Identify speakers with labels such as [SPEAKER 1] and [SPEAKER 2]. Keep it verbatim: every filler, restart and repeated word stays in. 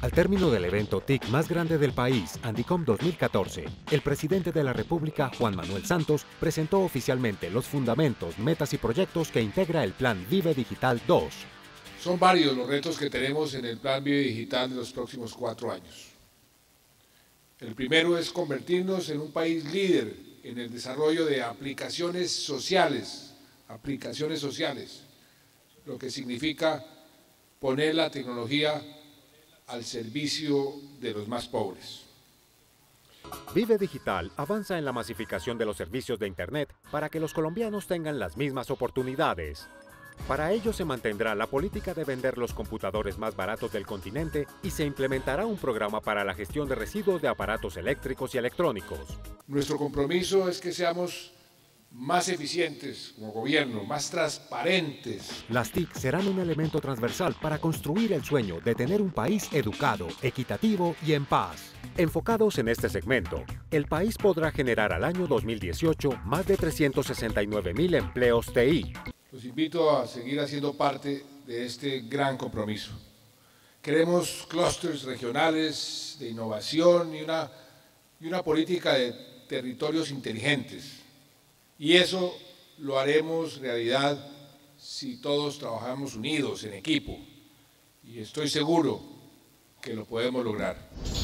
[SPEAKER 1] Al término del evento T I C más grande del país, Andicom dos mil catorce, el presidente de la República, Juan Manuel Santos, presentó oficialmente los fundamentos, metas y proyectos que integra el Plan Vive Digital dos.
[SPEAKER 2] Son varios los retos que tenemos en el Plan Vive Digital de los próximos cuatro años. El primero es convertirnos en un país líder en el desarrollo de aplicaciones sociales, aplicaciones sociales, lo que significa poner la tecnología al servicio de los más pobres.
[SPEAKER 1] Vive Digital avanza en la masificación de los servicios de Internet para que los colombianos tengan las mismas oportunidades. Para ello se mantendrá la política de vender los computadores más baratos del continente y se implementará un programa para la gestión de residuos de aparatos eléctricos y electrónicos.
[SPEAKER 2] Nuestro compromiso es que seamos más eficientes como gobierno, más transparentes.
[SPEAKER 1] Las T I C serán un elemento transversal para construir el sueño de tener un país educado, equitativo y en paz. Enfocados en este segmento, el país podrá generar al año dos mil dieciocho más de trescientos sesenta y nueve mil empleos T I.
[SPEAKER 2] Los invito a seguir haciendo parte de este gran compromiso. Queremos clústeres regionales de innovación y una, y una política de territorios inteligentes. Y eso lo haremos realidad si todos trabajamos unidos, en equipo. Y estoy seguro que lo podemos lograr.